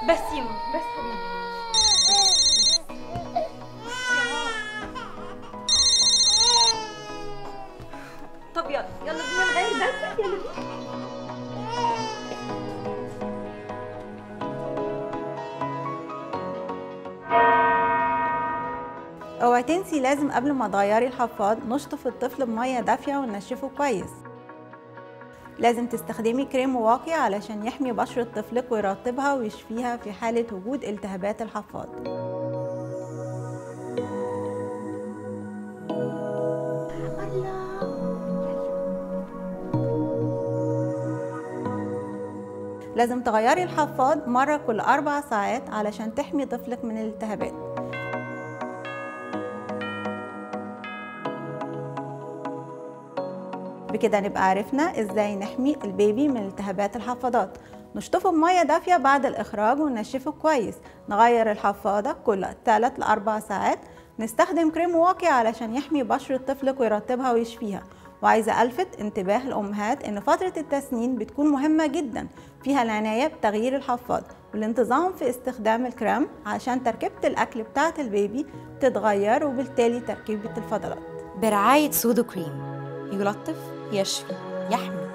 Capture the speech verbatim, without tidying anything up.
بس يا ماما، بس حبيبي، بس يا ماما. طب يلا يلا بينا نغير دايبر، يلا بينا. اوعي تنسي لازم قبل ما تغيري الحفاض نشطف الطفل بميه دافيه وننشفه كويس. لازم تستخدمي كريم واقي علشان يحمي بشرة طفلك ويرطبها ويشفيها في حالة وجود التهابات الحفاض. لازم تغيري الحفاض مرة كل أربع ساعات علشان تحمي طفلك من الالتهابات. بكده نبقى عرفنا ازاي نحمي البيبي من التهابات الحفاضات. نشطفه بميه دافيه بعد الاخراج وننشفه كويس. نغير الحفاضه كل ثلاث لأربع ساعات. نستخدم كريم واقي علشان يحمي بشرة طفلك ويرطبها ويشفيها. وعايزه الفت انتباه الامهات ان فتره التسنين بتكون مهمه جدا، فيها العنايه بتغيير الحفاض والانتظام في استخدام الكريم عشان تركيبه الاكل بتاعه البيبي تتغير وبالتالي تركيبه الفضلات. برعاية سودو كريم، يلطف، يشفي، يحمي.